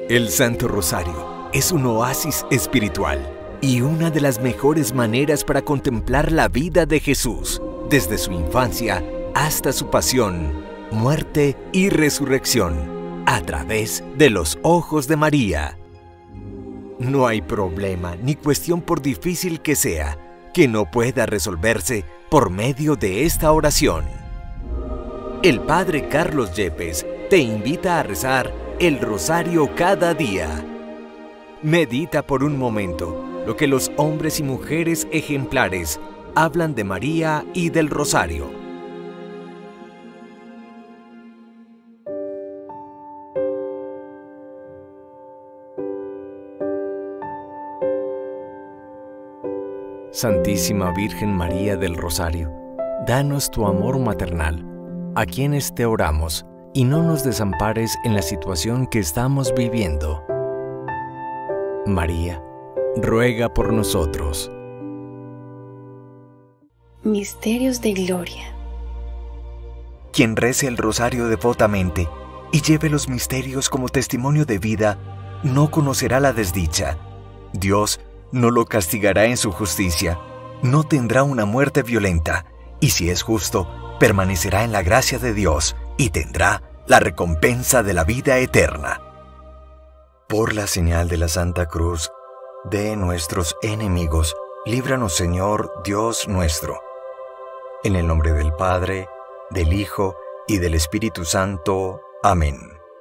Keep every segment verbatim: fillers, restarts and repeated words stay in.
El Santo Rosario es un oasis espiritual y una de las mejores maneras para contemplar la vida de Jesús, desde su infancia hasta su pasión, muerte y resurrección, a través de los ojos de María. No hay problema ni cuestión, por difícil que sea, que no pueda resolverse por medio de esta oración. El Padre Carlos Yepes te invita a rezar el Rosario cada día. Medita por un momento lo que los hombres y mujeres ejemplares hablan de María y del Rosario. Santísima Virgen María del Rosario, danos tu amor maternal, a quienes te oramos, y no nos desampares en la situación que estamos viviendo. María, ruega por nosotros. Misterios de Gloria. Quien rece el rosario devotamente y lleve los misterios como testimonio de vida, no conocerá la desdicha. Dios no lo castigará en su justicia, no tendrá una muerte violenta, y si es justo, permanecerá en la gracia de Dios y tendrá la recompensa de la vida eterna. Por la señal de la Santa Cruz de nuestros enemigos, líbranos, Señor Dios nuestro. En el nombre del Padre, del Hijo y del Espíritu Santo. Amén.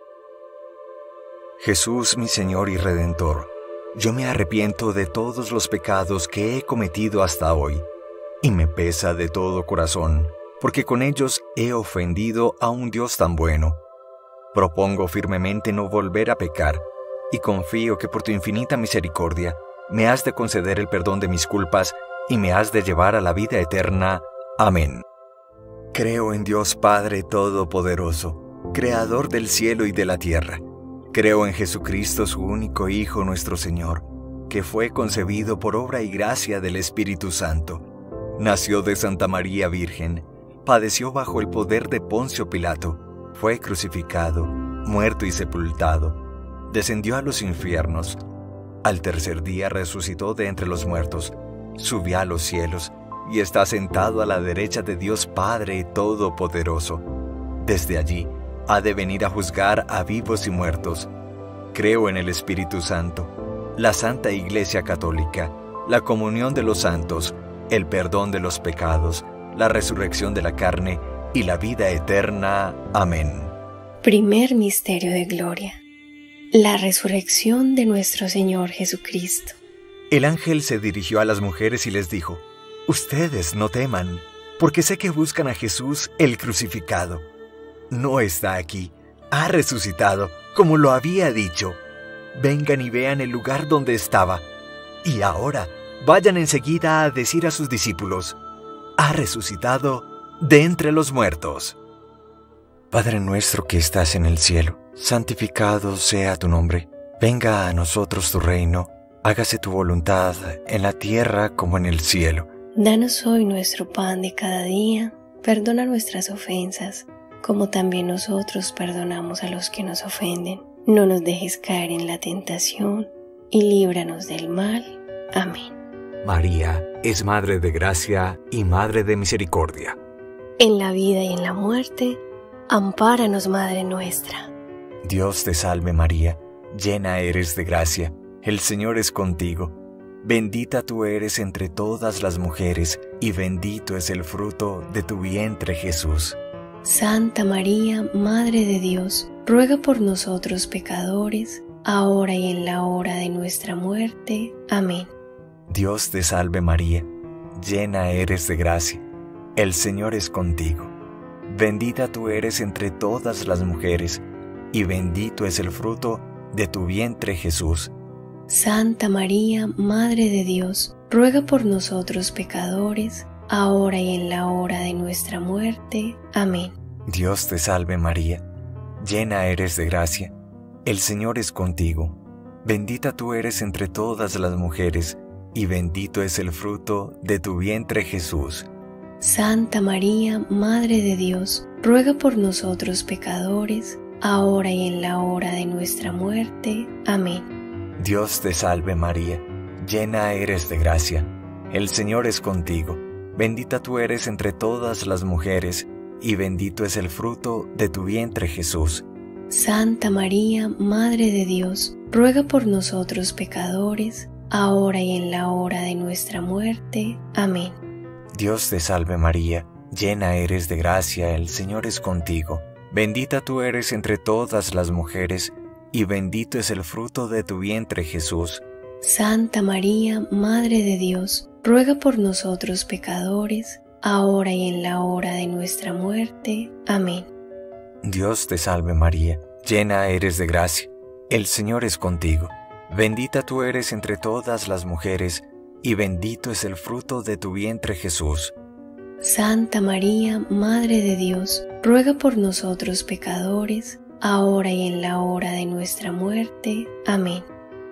Jesús, mi Señor y Redentor, yo me arrepiento de todos los pecados que he cometido hasta hoy, y me pesa de todo corazón, porque con ellos he ofendido a un Dios tan bueno. Propongo firmemente no volver a pecar, y confío que por tu infinita misericordia me has de conceder el perdón de mis culpas y me has de llevar a la vida eterna. Amén. Creo en Dios Padre Todopoderoso, Creador del cielo y de la tierra. Creo en Jesucristo, su único Hijo, nuestro Señor, que fue concebido por obra y gracia del Espíritu Santo. Nació de Santa María Virgen, padeció bajo el poder de Poncio Pilato, fue crucificado, muerto y sepultado, descendió a los infiernos. Al tercer día resucitó de entre los muertos, subió a los cielos y está sentado a la derecha de Dios Padre Todopoderoso. Desde allí ha de venir a juzgar a vivos y muertos. Creo en el Espíritu Santo, la Santa Iglesia Católica, la comunión de los santos, el perdón de los pecados, la resurrección de la carne y la vida eterna. Amén. Primer misterio de gloria. La resurrección de nuestro Señor Jesucristo. El ángel se dirigió a las mujeres y les dijo: Ustedes no teman, porque sé que buscan a Jesús el crucificado. No está aquí, ha resucitado, como lo había dicho. Vengan y vean el lugar donde estaba. Y ahora, vayan enseguida a decir a sus discípulos: ha resucitado de entre los muertos. Padre nuestro que estás en el cielo, santificado sea tu nombre. Venga a nosotros tu reino. Hágase tu voluntad en la tierra como en el cielo. Danos hoy nuestro pan de cada día. Perdona nuestras ofensas, como también nosotros perdonamos a los que nos ofenden. No nos dejes caer en la tentación, y líbranos del mal. Amén. María es Madre de Gracia y Madre de Misericordia. En la vida y en la muerte, ampáranos, Madre nuestra. Dios te salve María, llena eres de gracia, el Señor es contigo. Bendita tú eres entre todas las mujeres, y bendito es el fruto de tu vientre, Jesús. Santa María, Madre de Dios, ruega por nosotros pecadores, ahora y en la hora de nuestra muerte. Amén. Dios te salve María, llena eres de gracia, el Señor es contigo. Bendita tú eres entre todas las mujeres, y bendito es el fruto de tu vientre, Jesús. Santa María, Madre de Dios, ruega por nosotros pecadores, ahora y en la hora de nuestra muerte. Amén. Dios te salve María, llena eres de gracia, el Señor es contigo. Bendita tú eres entre todas las mujeres, y bendito es el fruto de tu vientre, Jesús. Santa María, Madre de Dios, ruega por nosotros pecadores, ahora y en la hora de nuestra muerte. Amén. Dios te salve María, llena eres de gracia, el Señor es contigo, bendita tú eres entre todas las mujeres, y bendito es el fruto de tu vientre Jesús. Santa María, Madre de Dios, ruega por nosotros pecadores, ahora y en la hora de nuestra muerte. Amén. Dios te salve María, llena eres de gracia, el Señor es contigo, bendita tú eres entre todas las mujeres, y bendito es el fruto de tu vientre Jesús. Santa María, Madre de Dios, ruega por nosotros pecadores, ahora y en la hora de nuestra muerte. Amén. Dios te salve María, llena eres de gracia, el Señor es contigo, bendita tú eres entre todas las mujeres, y bendito es el fruto de tu vientre Jesús. Santa María, Madre de Dios, ruega por nosotros pecadores, ahora y en la hora de nuestra muerte. Amén.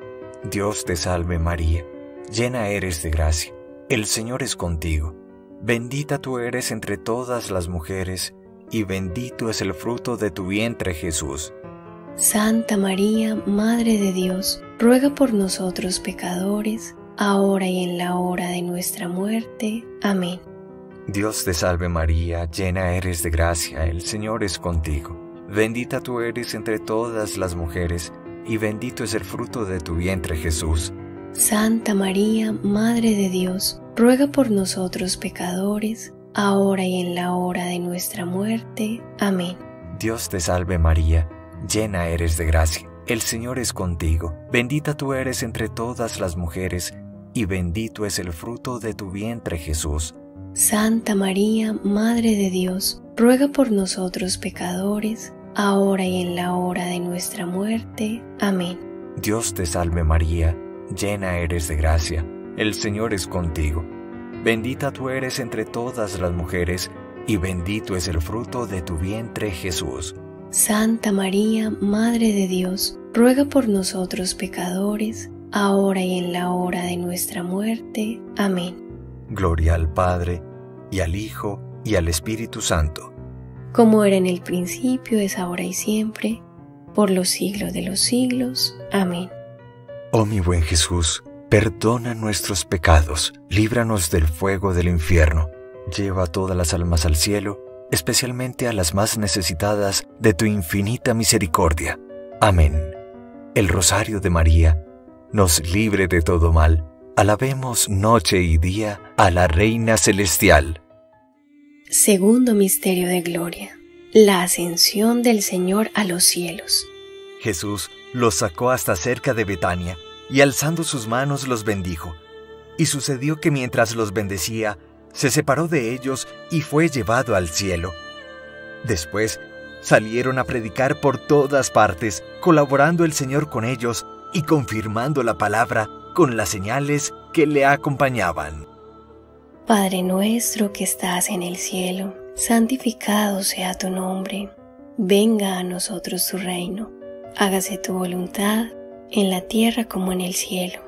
Dios te salve María, llena eres de gracia, el Señor es contigo, bendita tú eres entre todas las mujeres, y bendito es el fruto de tu vientre Jesús. Santa María, Madre de Dios, ruega por nosotros pecadores, ahora y en la hora de nuestra muerte. Amén. Dios te salve María, llena eres de gracia, el Señor es contigo, bendita tú eres entre todas las mujeres, y bendito es el fruto de tu vientre Jesús. Santa María, Madre de Dios, ruega por nosotros pecadores, ahora y en la hora de nuestra muerte. Amén. Dios te salve María, llena eres de gracia, el Señor es contigo, bendita tú eres entre todas las mujeres, y bendito es el fruto de tu vientre Jesús. Santa María, Madre de Dios, ruega por nosotros pecadores, ahora y en la hora de nuestra muerte. Amén. Dios te salve María, llena eres de gracia, el Señor es contigo, bendita tú eres entre todas las mujeres, y bendito es el fruto de tu vientre Jesús. Santa María, Madre de Dios, ruega por nosotros pecadores, ahora y en la hora de nuestra muerte. Amén. Gloria al Padre, y al Hijo, y al Espíritu Santo. Como era en el principio, es ahora y siempre, por los siglos de los siglos. Amén. Oh mi buen Jesús, perdona nuestros pecados, líbranos del fuego del infierno, lleva a todas las almas al cielo, especialmente a las más necesitadas de tu infinita misericordia. Amén. El Rosario de María nos libre de todo mal. Alabemos noche y día a la Reina Celestial. Segundo misterio de gloria, la ascensión del Señor a los cielos. Jesús los sacó hasta cerca de Betania, y alzando sus manos los bendijo. Y sucedió que mientras los bendecía, se separó de ellos y fue llevado al cielo. Después salieron a predicar por todas partes, colaborando el Señor con ellos y confirmando la palabra con las señales que le acompañaban. Padre nuestro que estás en el cielo, santificado sea tu nombre. Venga a nosotros tu reino. Hágase tu voluntad, en la tierra como en el cielo.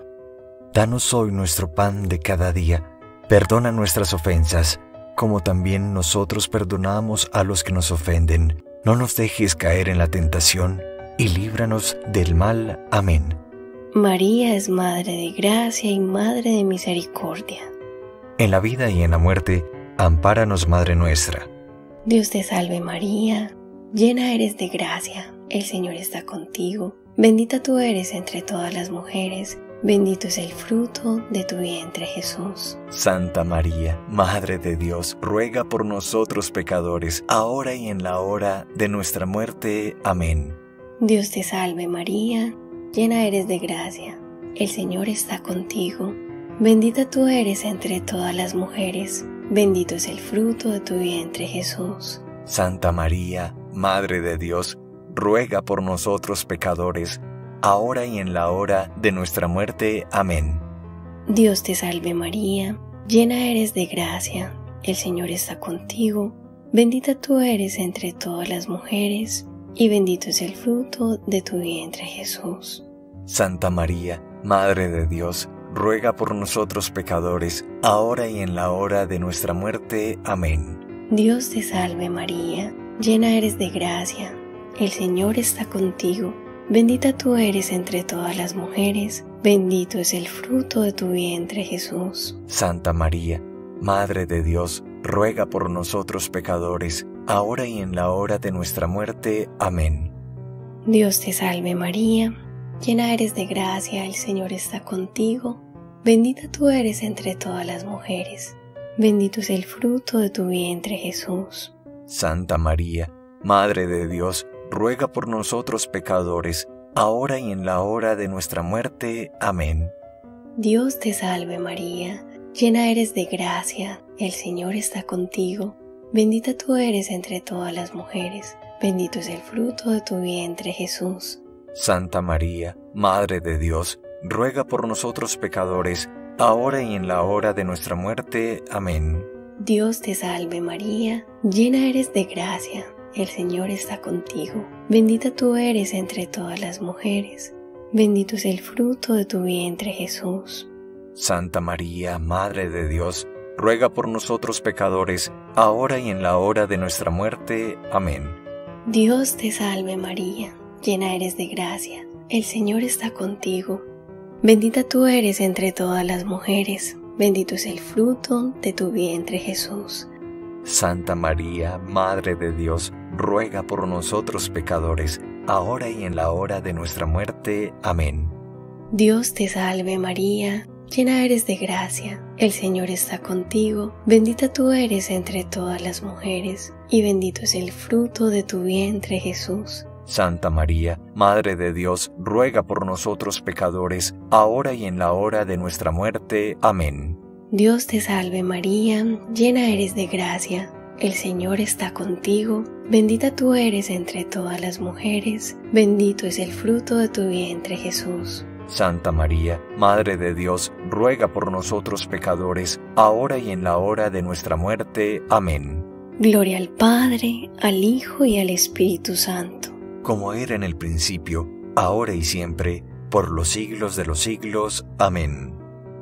Danos hoy nuestro pan de cada día. Perdona nuestras ofensas, como también nosotros perdonamos a los que nos ofenden. No nos dejes caer en la tentación, y líbranos del mal. Amén. María es Madre de Gracia y Madre de Misericordia. En la vida y en la muerte, ampáranos, Madre nuestra. Dios te salve María, llena eres de gracia, el Señor está contigo. Bendita tú eres entre todas las mujeres, bendito es el fruto de tu vientre Jesús. Santa María, Madre de Dios, ruega por nosotros pecadores, ahora y en la hora de nuestra muerte. Amén. Dios te salve María, llena eres de gracia, el Señor está contigo. Bendita tú eres entre todas las mujeres, bendito es el fruto de tu vientre Jesús. Santa María, Madre de Dios, ruega por nosotros pecadores, ahora y en la hora de nuestra muerte. Amén. Dios te salve María, llena eres de gracia, el Señor está contigo. Bendita tú eres entre todas las mujeres, y bendito es el fruto de tu vientre Jesús. Santa María, Madre de Dios, ruega por nosotros pecadores, ahora y en la hora de nuestra muerte. Amén. Dios te salve María, llena eres de gracia, el Señor está contigo. Bendita tú eres entre todas las mujeres, bendito es el fruto de tu vientre, Jesús. Santa María, Madre de Dios, ruega por nosotros pecadores, ahora y en la hora de nuestra muerte. Amén. Dios te salve María, llena eres de gracia, el Señor está contigo. Bendita tú eres entre todas las mujeres, bendito es el fruto de tu vientre, Jesús. Santa María, Madre de Dios, ruega por nosotros pecadores, ahora y en la hora de nuestra muerte. Amén. Dios te salve María, llena eres de gracia, el Señor está contigo. Bendita tú eres entre todas las mujeres, bendito es el fruto de tu vientre, Jesús. Santa María, Madre de Dios, ruega por nosotros pecadores, ahora y en la hora de nuestra muerte. Amén. Dios te salve María, llena eres de gracia, el Señor está contigo. Bendita tú eres entre todas las mujeres, bendito es el fruto de tu vientre, Jesús. Santa María, Madre de Dios, ruega por nosotros pecadores, ahora y en la hora de nuestra muerte. Amén. Dios te salve María, llena eres de gracia, el Señor está contigo. Bendita tú eres entre todas las mujeres, bendito es el fruto de tu vientre, Jesús. Santa María, Madre de Dios, ruega por nosotros pecadores, ahora y en la hora de nuestra muerte. Amén. Dios te salve María, llena eres de gracia, el Señor está contigo. Bendita tú eres entre todas las mujeres, y bendito es el fruto de tu vientre, Jesús. Santa María, Madre de Dios, ruega por nosotros pecadores, ahora y en la hora de nuestra muerte. Amén. Dios te salve María, llena eres de gracia, el Señor está contigo. Bendita tú eres entre todas las mujeres, bendito es el fruto de tu vientre, Jesús. Santa María, Madre de Dios, ruega por nosotros pecadores, ahora y en la hora de nuestra muerte. Amén. Gloria al Padre, al Hijo y al Espíritu Santo. Como era en el principio, ahora y siempre, por los siglos de los siglos. Amén.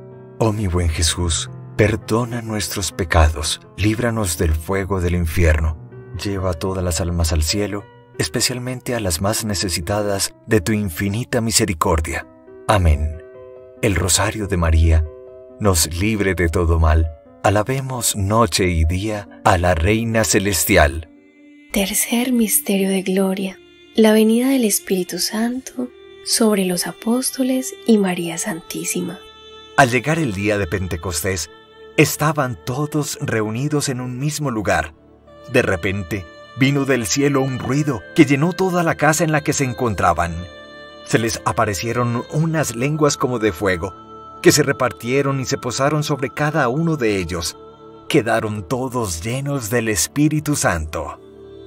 Oh mi buen Jesús, perdona nuestros pecados, líbranos del fuego del infierno, lleva a todas las almas al cielo, especialmente a las más necesitadas de tu infinita misericordia. Amén. El Rosario de María nos libre de todo mal. Alabemos noche y día a la Reina Celestial. Tercer misterio de gloria, la venida del Espíritu Santo sobre los apóstoles y María Santísima. Al llegar el día de Pentecostés, estaban todos reunidos en un mismo lugar. De repente, vino del cielo un ruido que llenó toda la casa en la que se encontraban. Se les aparecieron unas lenguas como de fuego, que se repartieron y se posaron sobre cada uno de ellos. Quedaron todos llenos del Espíritu Santo.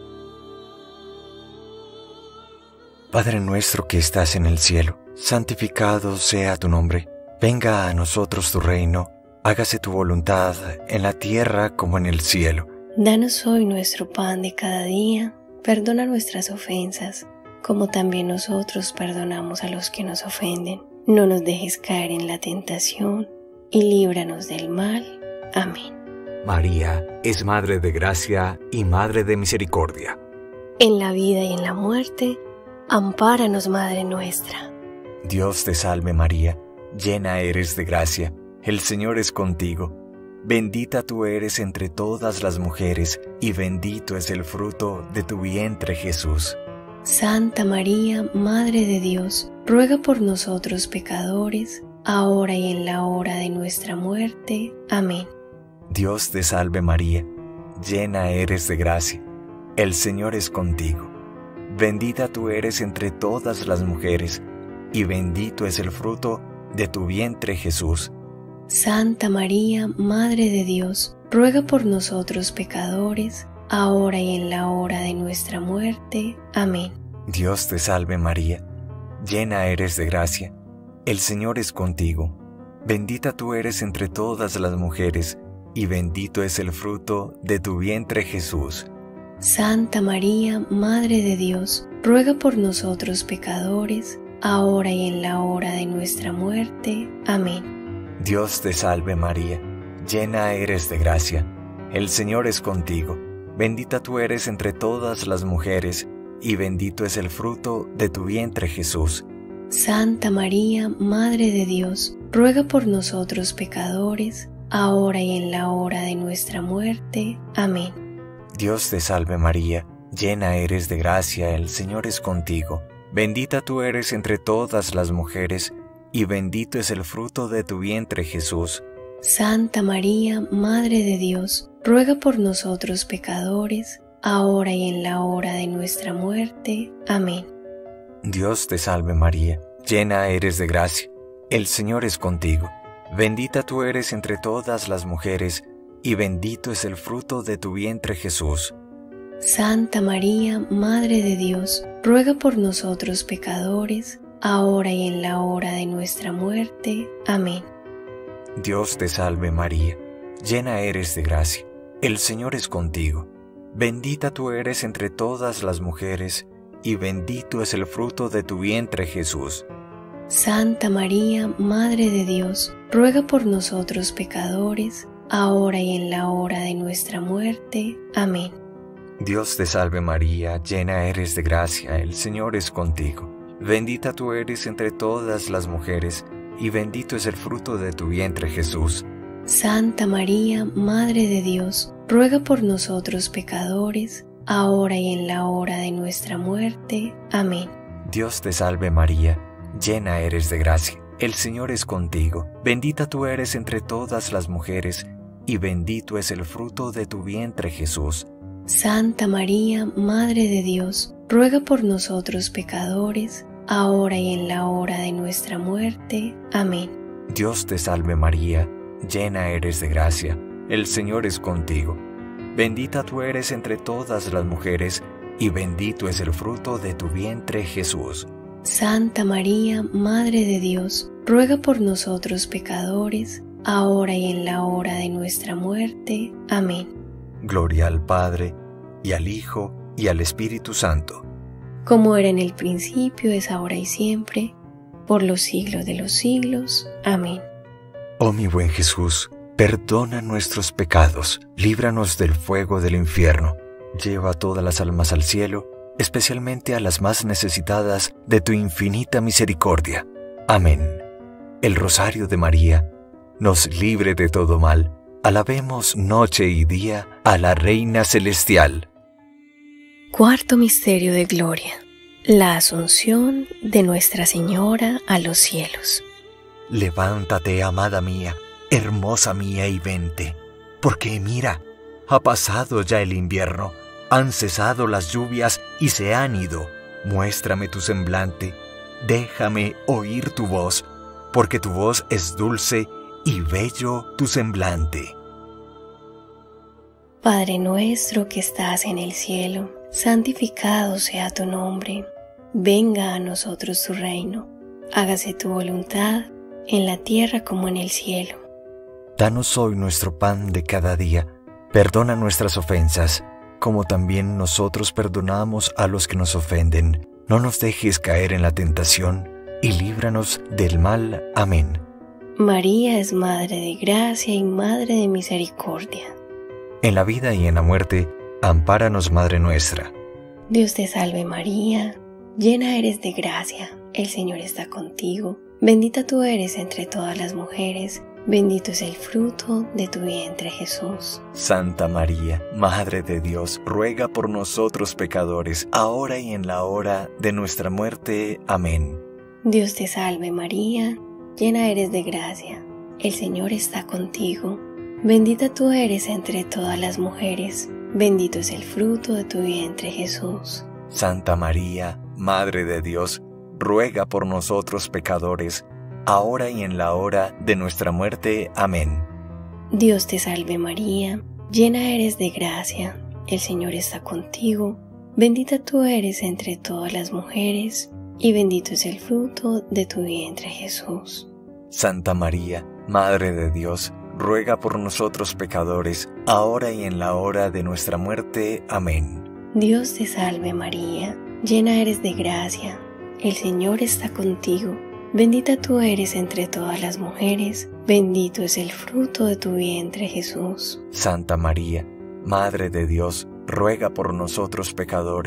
Padre nuestro que estás en el cielo, santificado sea tu nombre. Venga a nosotros tu reino, hágase tu voluntad en la tierra como en el cielo. Danos hoy nuestro pan de cada día, perdona nuestras ofensas, como también nosotros perdonamos a los que nos ofenden. No nos dejes caer en la tentación, y líbranos del mal. Amén. María es Madre de Gracia y Madre de Misericordia. En la vida y en la muerte, ampáranos, Madre nuestra. Dios te salve María, llena eres de gracia, el Señor es contigo. Bendita tú eres entre todas las mujeres, y bendito es el fruto de tu vientre, Jesús. Santa María, Madre de Dios, ruega por nosotros pecadores, ahora y en la hora de nuestra muerte. Amén. Dios te salve María, llena eres de gracia, el Señor es contigo. Bendita tú eres entre todas las mujeres, y bendito es el fruto de tu vientre, Jesús. Santa María, Madre de Dios, ruega por nosotros pecadores, ahora y en la hora de nuestra muerte. Amén. Dios te salve María, llena eres de gracia, el Señor es contigo. Bendita tú eres entre todas las mujeres, y bendito es el fruto de tu vientre, Jesús. Santa María, Madre de Dios, ruega por nosotros pecadores, ahora y en la hora de nuestra muerte. Amén. Dios te salve María, llena eres de gracia, el Señor es contigo. Bendita tú eres entre todas las mujeres, y bendito es el fruto de tu vientre, Jesús. Santa María, Madre de Dios, ruega por nosotros pecadores, ahora y en la hora de nuestra muerte. Amén. Dios te salve María, llena eres de gracia, el Señor es contigo. Bendita tú eres entre todas las mujeres, y bendito es el fruto de tu vientre, Jesús. Santa María, Madre de Dios, ruega por nosotros pecadores, ahora y en la hora de nuestra muerte. Amén. Dios te salve María, llena eres de gracia, el Señor es contigo. Bendita tú eres entre todas las mujeres, y bendito es el fruto de tu vientre, Jesús. Santa María, Madre de Dios, ruega por nosotros pecadores, ahora y en la hora de nuestra muerte. Amén. Dios te salve María, llena eres de gracia, el Señor es contigo. Bendita tú eres entre todas las mujeres, y bendito es el fruto de tu vientre, Jesús. Santa María, Madre de Dios, ruega por nosotros pecadores, ahora y en la hora de nuestra muerte. Amén. Dios te salve María, llena eres de gracia, el Señor es contigo. Bendita tú eres entre todas las mujeres, y bendito es el fruto de tu vientre, Jesús. Santa María, Madre de Dios, ruega por nosotros pecadores, ahora y en la hora de nuestra muerte. Amén. Dios te salve María, llena eres de gracia, el Señor es contigo. Bendita tú eres entre todas las mujeres, y bendito es el fruto de tu vientre, Jesús. Santa María, Madre de Dios, ruega por nosotros pecadores, ahora y en la hora de nuestra muerte. Amén. Dios te salve María, llena eres de gracia, el Señor es contigo. Bendita tú eres entre todas las mujeres, y bendito es el fruto de tu vientre, Jesús. Santa María, Madre de Dios, ruega por nosotros pecadores, ahora y en la hora de nuestra muerte. Amén. Gloria al Padre, y al Hijo, y al Espíritu Santo. Como era en el principio, es ahora y siempre, por los siglos de los siglos. Amén. Oh mi buen Jesús, perdona nuestros pecados, líbranos del fuego del infierno, lleva a todas las almas al cielo, especialmente a las más necesitadas de tu infinita misericordia. Amén. El Rosario de María nos libre de todo mal. Alabemos noche y día a la Reina Celestial. Cuarto misterio de gloria: la Asunción de Nuestra Señora a los cielos. Levántate, amada mía, hermosa mía, y vente, porque mira, ha pasado ya el invierno, han cesado las lluvias y se han ido. Muéstrame tu semblante, déjame oír tu voz, porque tu voz es dulce y bello tu semblante. Padre nuestro que estás en el cielo, santificado sea tu nombre. Venga a nosotros tu reino. Hágase tu voluntad, en la tierra como en el cielo. Danos hoy nuestro pan de cada día. Perdona nuestras ofensas, como también nosotros perdonamos a los que nos ofenden. No nos dejes caer en la tentación, y líbranos del mal. Amén. María es Madre de Gracia y Madre de Misericordia. En la vida y en la muerte, ampáranos, Madre nuestra. Dios te salve María, llena eres de gracia, el Señor está contigo. Bendita tú eres entre todas las mujeres, bendito es el fruto de tu vientre, Jesús. Santa María, Madre de Dios, ruega por nosotros pecadores, ahora y en la hora de nuestra muerte. Amén. Dios te salve María, llena eres de gracia, el Señor está contigo. Bendita tú eres entre todas las mujeres, bendito es el fruto de tu vientre, Jesús. Santa María, Madre de Dios, ruega por nosotros pecadores, ahora y en la hora de nuestra muerte. Amén. Dios te salve María, llena eres de gracia, el Señor está contigo. Bendita tú eres entre todas las mujeres, y bendito es el fruto de tu vientre, Jesús. Santa María, Madre de Dios, ruega por nosotros pecadores, ahora y en la hora de nuestra muerte. Amén. Dios te salve María, llena eres de gracia, el Señor está contigo. Bendita tú eres entre todas las mujeres, bendito es el fruto de tu vientre, Jesús. Santa María, Madre de Dios, ruega por nosotros pecadores,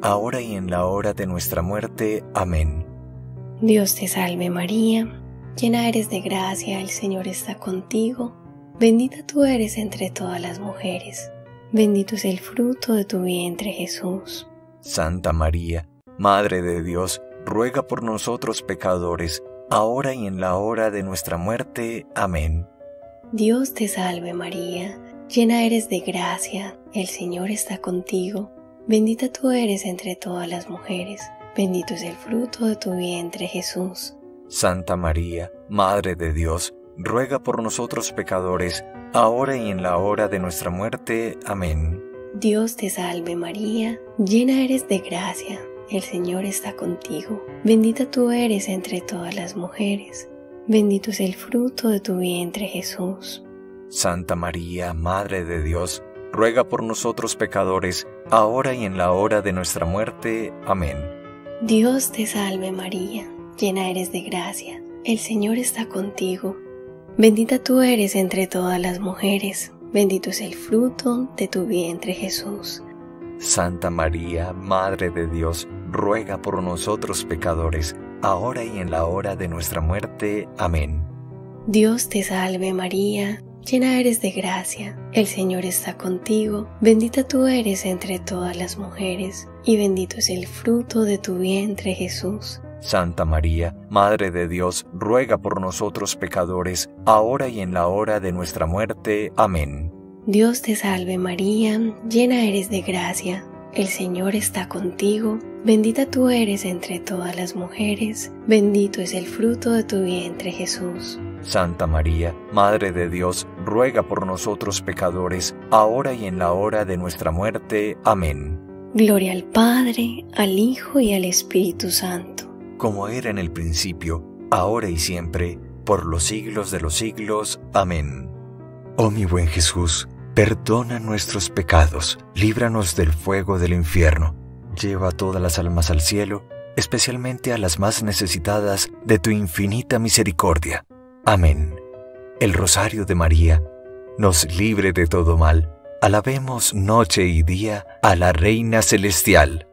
ahora y en la hora de nuestra muerte. Amén. Dios te salve María, llena eres de gracia, el Señor está contigo. Bendita tú eres entre todas las mujeres, bendito es el fruto de tu vientre Jesús. Santa María, Madre de Dios, ruega por nosotros pecadores, ahora y en la hora de nuestra muerte. Amén. Dios te salve María, llena eres de gracia, el Señor está contigo. Bendita tú eres entre todas las mujeres, bendito es el fruto de tu vientre Jesús. Santa María, Madre de Dios, ruega por nosotros pecadores, ahora y en la hora de nuestra muerte. Amén. Dios te salve María, llena eres de gracia, el Señor está contigo. Bendita tú eres entre todas las mujeres, bendito es el fruto de tu vientre Jesús. Santa María, Madre de Dios, ruega por nosotros pecadores, ahora y en la hora de nuestra muerte. Amén. Dios te salve María, llena eres de gracia, el Señor está contigo. Bendita tú eres entre todas las mujeres, bendito es el fruto de tu vientre Jesús. Santa María, Madre de Dios, ruega por nosotros pecadores, ahora y en la hora de nuestra muerte. Amén. Dios te salve María, llena eres de gracia, el Señor está contigo. Bendita tú eres entre todas las mujeres, y bendito es el fruto de tu vientre Jesús. Santa María, Madre de Dios, ruega por nosotros pecadores, ahora y en la hora de nuestra muerte. Amén. Dios te salve María, llena eres de gracia, el Señor está contigo. Bendita tú eres entre todas las mujeres, bendito es el fruto de tu vientre Jesús. Santa María, Madre de Dios, ruega por nosotros pecadores, ahora y en la hora de nuestra muerte. Amén. Gloria al Padre, al Hijo y al Espíritu Santo, como era en el principio, ahora y siempre, por los siglos de los siglos. Amén. Oh mi buen Jesús, perdona nuestros pecados, líbranos del fuego del infierno, lleva a todas las almas al cielo, especialmente a las más necesitadas de tu infinita misericordia. Amén. El Rosario de María nos libre de todo mal. Alabemos noche y día a la Reina Celestial.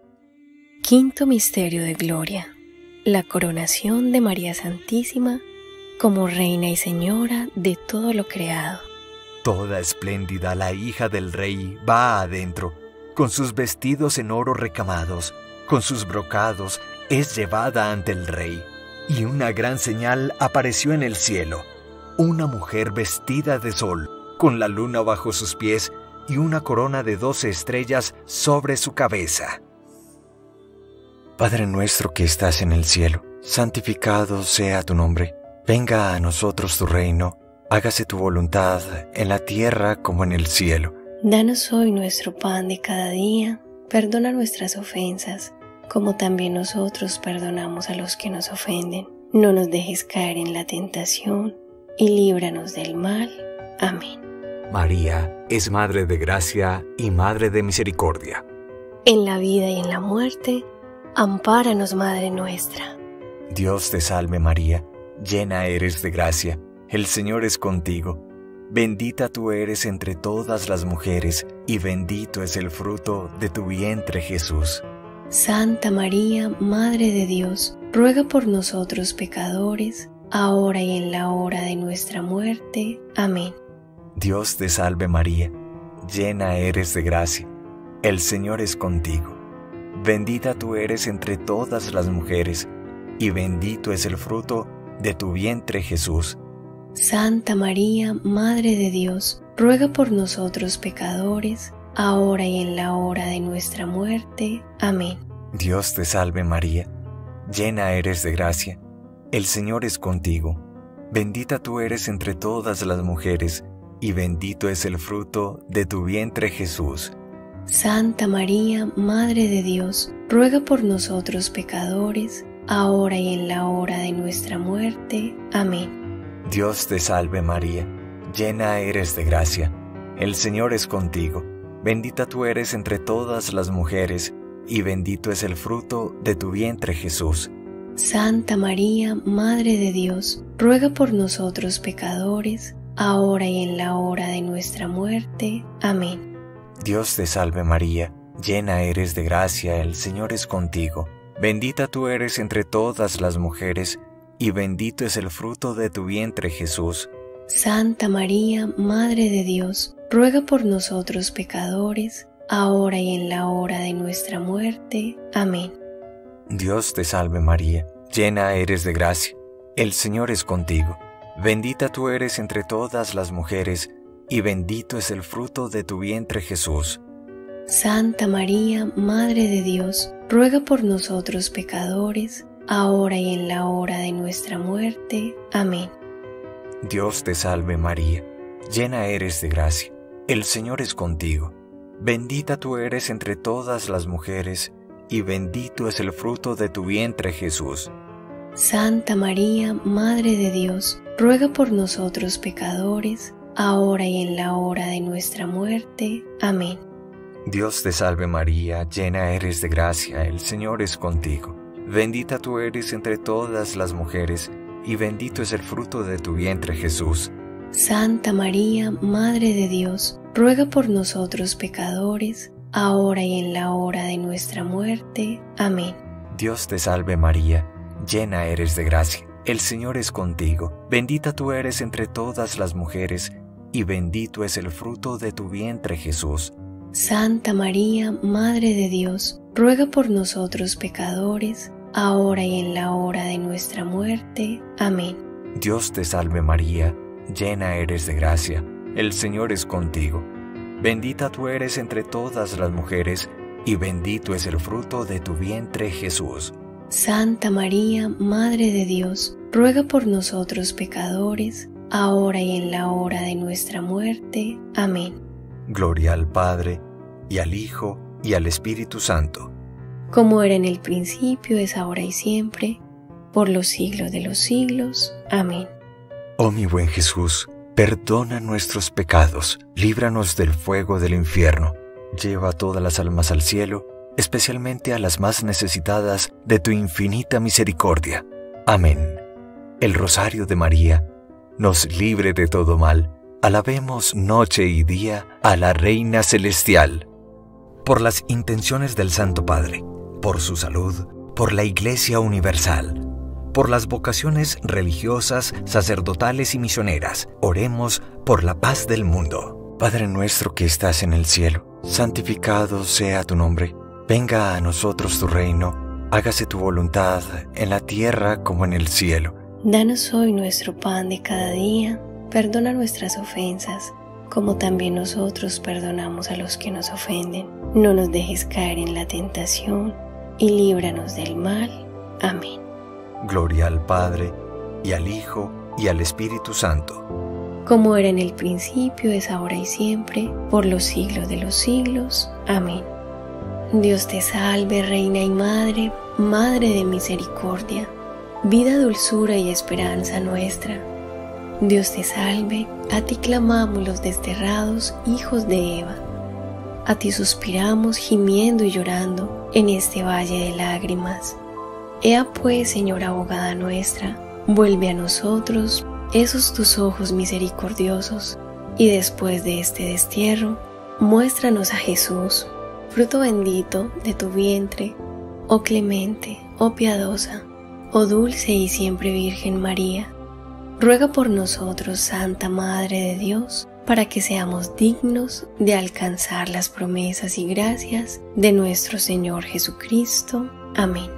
Quinto misterio de gloria: la coronación de María Santísima como Reina y Señora de todo lo creado. Toda espléndida la hija del Rey va adentro, con sus vestidos en oro recamados, con sus brocados es llevada ante el Rey. Y una gran señal apareció en el cielo, una mujer vestida de sol, con la luna bajo sus pies y una corona de doce estrellas sobre su cabeza. Padre nuestro que estás en el cielo, santificado sea tu nombre. Venga a nosotros tu reino, hágase tu voluntad en la tierra como en el cielo. Danos hoy nuestro pan de cada día, perdona nuestras ofensas, como también nosotros perdonamos a los que nos ofenden. No nos dejes caer en la tentación, y líbranos del mal. Amén. María es Madre de Gracia y Madre de Misericordia. En la vida y en la muerte, ampáranos, Madre nuestra. Dios te salve María, llena eres de gracia, el Señor es contigo. Bendita tú eres entre todas las mujeres, y bendito es el fruto de tu vientre Jesús. Santa María, Madre de Dios, ruega por nosotros pecadores, ahora y en la hora de nuestra muerte. Amén. Dios te salve María, llena eres de gracia, el Señor es contigo. Bendita tú eres entre todas las mujeres, y bendito es el fruto de tu vientre Jesús. Santa María, Madre de Dios, ruega por nosotros pecadores, ahora y en la hora de nuestra muerte. Amén. Dios te salve María, llena eres de gracia, el Señor es contigo. Bendita tú eres entre todas las mujeres, y bendito es el fruto de tu vientre Jesús. Santa María, Madre de Dios, ruega por nosotros pecadores, ahora y en la hora de nuestra muerte. Amén. Dios te salve María, llena eres de gracia, el Señor es contigo. Bendita tú eres entre todas las mujeres, y bendito es el fruto de tu vientre Jesús. Santa María, Madre de Dios, ruega por nosotros pecadores, ahora y en la hora de nuestra muerte. Amén. Dios te salve María, llena eres de gracia, el Señor es contigo. Bendita tú eres entre todas las mujeres, y bendito es el fruto de tu vientre, Jesús. Santa María, Madre de Dios, ruega por nosotros pecadores, ahora y en la hora de nuestra muerte. Amén. Dios te salve María, llena eres de gracia, el Señor es contigo. Bendita tú eres entre todas las mujeres, y bendito es el fruto de tu vientre, Jesús. Santa María, Madre de Dios, ruega por nosotros pecadores, ahora y en la hora de nuestra muerte. Amén. Dios te salve María, llena eres de gracia, el Señor es contigo. Bendita tú eres entre todas las mujeres, y bendito es el fruto de tu vientre, Jesús. Santa María, Madre de Dios, ruega por nosotros pecadores, ahora y en la hora de nuestra muerte. Amén. Dios te salve María, llena eres de gracia, el Señor es contigo. Bendita tú eres entre todas las mujeres, y bendito es el fruto de tu vientre, Jesús. Santa María, Madre de Dios, ruega por nosotros pecadores, ahora y en la hora de nuestra muerte. Amén. Dios te salve María, llena eres de gracia, el Señor es contigo. Bendita tú eres entre todas las mujeres, y bendito es el fruto de tu vientre, Jesús. Santa María, Madre de Dios, ruega por nosotros pecadores, ahora y en la hora de nuestra muerte. Amén. Dios te salve María, llena eres de gracia, el Señor es contigo. Bendita tú eres entre todas las mujeres, y bendito es el fruto de tu vientre, Jesús. Santa María, Madre de Dios, ruega por nosotros pecadores, ahora y en la hora de nuestra muerte. Amén. Gloria al Padre, y al Hijo, y al Espíritu Santo. Como era en el principio, es ahora y siempre, por los siglos de los siglos. Amén. Oh mi buen Jesús, perdona nuestros pecados, líbranos del fuego del infierno, lleva a todas las almas al cielo, especialmente a las más necesitadas de tu infinita misericordia. Amén. El Rosario de María nos libre de todo mal. Alabemos noche y día a la Reina Celestial. Por las intenciones del Santo Padre, por su salud, por la Iglesia Universal, por las vocaciones religiosas, sacerdotales y misioneras, oremos por la paz del mundo. Padre nuestro que estás en el cielo, santificado sea tu nombre. Venga a nosotros tu reino, hágase tu voluntad en la tierra como en el cielo. Danos hoy nuestro pan de cada día. Perdona nuestras ofensas, como también nosotros perdonamos a los que nos ofenden. No nos dejes caer en la tentación, y líbranos del mal. Amén. Gloria al Padre, y al Hijo, y al Espíritu Santo. Como era en el principio, es ahora y siempre, por los siglos de los siglos. Amén. Dios te salve, Reina y Madre, Madre de misericordia, vida, dulzura y esperanza nuestra. Dios te salve, a ti clamamos los desterrados hijos de Eva. A ti suspiramos gimiendo y llorando en este valle de lágrimas. Ea pues, Señora abogada nuestra, vuelve a nosotros esos tus ojos misericordiosos, y después de este destierro, muéstranos a Jesús, fruto bendito de tu vientre, oh clemente, oh piadosa, oh dulce y siempre Virgen María. Ruega por nosotros, Santa Madre de Dios, para que seamos dignos de alcanzar las promesas y gracias de nuestro Señor Jesucristo. Amén.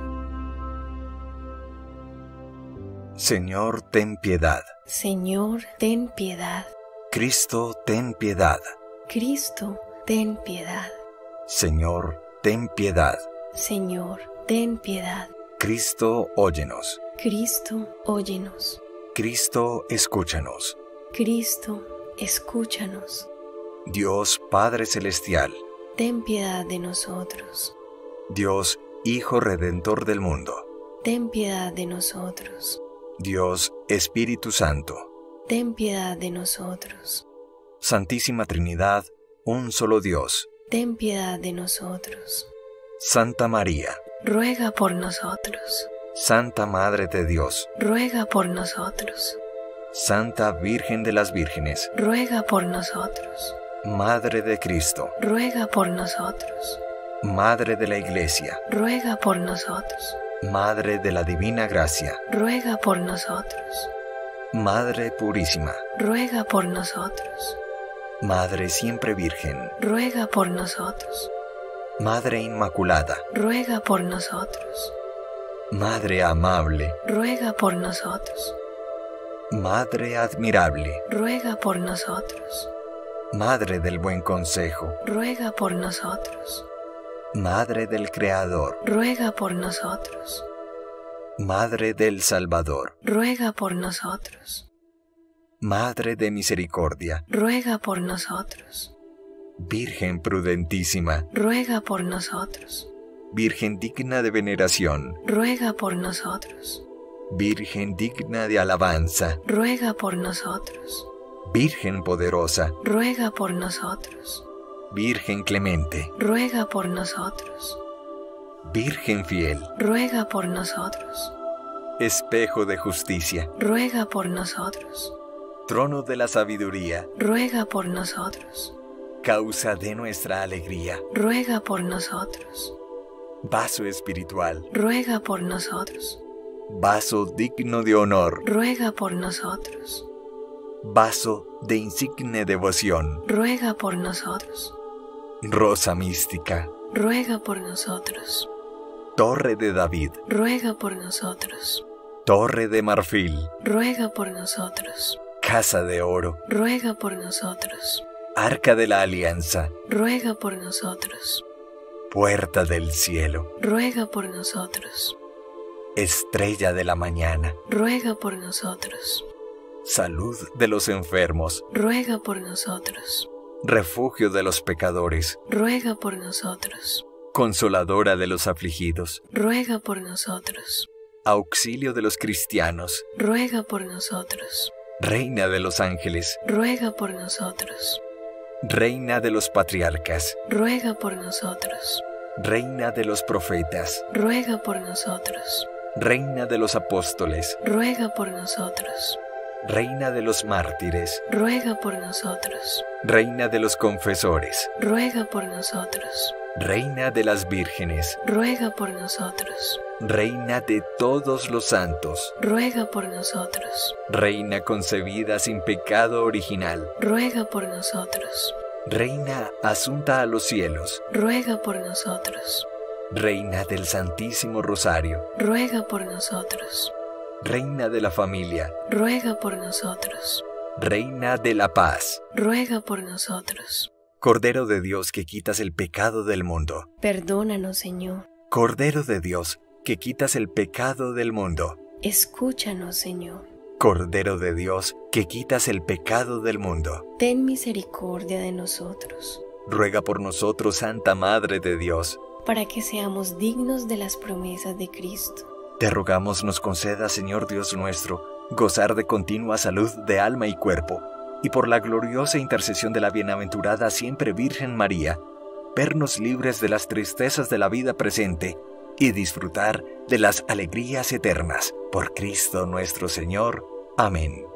Señor, ten piedad. Señor, ten piedad. Cristo, ten piedad. Cristo, ten piedad. Señor, ten piedad. Señor, ten piedad. Cristo, óyenos. Cristo, óyenos. Cristo, escúchanos. Cristo, escúchanos. Dios Padre Celestial, ten piedad de nosotros. Dios Hijo Redentor del mundo, ten piedad de nosotros. Dios Espíritu Santo, ten piedad de nosotros. Santísima Trinidad, un solo Dios, ten piedad de nosotros. Santa María, ruega por nosotros. Santa Madre de Dios, ruega por nosotros. Santa Virgen de las Vírgenes, ruega por nosotros. Madre de Cristo, ruega por nosotros. Madre de la Iglesia, ruega por nosotros. Madre de la Divina Gracia, Ruega por nosotros. Madre Purísima, Ruega por nosotros. Madre Siempre Virgen, Ruega por nosotros. Madre Inmaculada, Ruega por nosotros. Madre Amable, Ruega por nosotros. Madre Admirable, Ruega por nosotros. Madre del Buen Consejo, Ruega por nosotros. Madre del Creador, Ruega por nosotros. Madre del Salvador, Ruega por nosotros. Madre de Misericordia, Ruega por nosotros. Virgen prudentísima, Ruega por nosotros. Virgen digna de veneración, Ruega por nosotros. Virgen digna de alabanza, Ruega por nosotros. Virgen poderosa, Ruega por nosotros. Virgen clemente, Ruega por nosotros. Virgen fiel, Ruega por nosotros. espejo de justicia, Ruega por nosotros. trono de la sabiduría, Ruega por nosotros. causa de nuestra alegría, Ruega por nosotros. vaso espiritual, Ruega por nosotros. vaso digno de honor, Ruega por nosotros. vaso de insigne devoción, Ruega por nosotros. rosa mística, Ruega por nosotros. torre de David, Ruega por nosotros. torre de marfil, Ruega por nosotros. casa de oro, Ruega por nosotros. arca de la alianza, Ruega por nosotros. puerta del cielo, Ruega por nosotros. estrella de la mañana, Ruega por nosotros. salud de los enfermos, Ruega por nosotros. refugio de los pecadores, Ruega por nosotros. consoladora de los afligidos, Ruega por nosotros. auxilio de los cristianos, Ruega por nosotros. reina de los ángeles, Ruega por nosotros. reina de los patriarcas, Ruega por nosotros. reina de los profetas, Ruega por nosotros. reina de los apóstoles, Ruega por nosotros. reina de los mártires, Ruega por nosotros. reina de los confesores, Ruega por nosotros. reina de las vírgenes, Ruega por nosotros. reina de todos los santos, Ruega por nosotros. reina concebida sin pecado original, Ruega por nosotros. reina asunta a los cielos, Ruega por nosotros. reina del Santísimo Rosario, Ruega por nosotros. reina de la familia, Ruega por nosotros. reina de la paz, Ruega por nosotros. Cordero de Dios que quitas el pecado del mundo, Perdónanos, Señor. Cordero de Dios que quitas el pecado del mundo, Escúchanos, Señor. Cordero de Dios que quitas el pecado del mundo, Ten misericordia de nosotros, ruega por nosotros, Santa Madre de Dios. para que seamos dignos de las promesas de Cristo. Te rogamos nos conceda, Señor Dios nuestro, gozar de continua salud de alma y cuerpo, y por la gloriosa intercesión de la bienaventurada siempre Virgen María, vernos libres de las tristezas de la vida presente y disfrutar de las alegrías eternas. Por Cristo nuestro Señor. Amén.